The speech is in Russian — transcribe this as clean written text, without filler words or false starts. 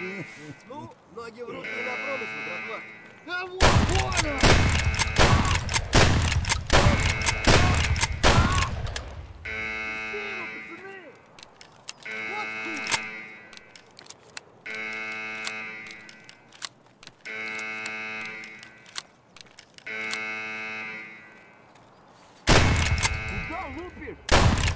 Ну, ноги в руки на промысел, братва. Да вот он! Куда лупишь?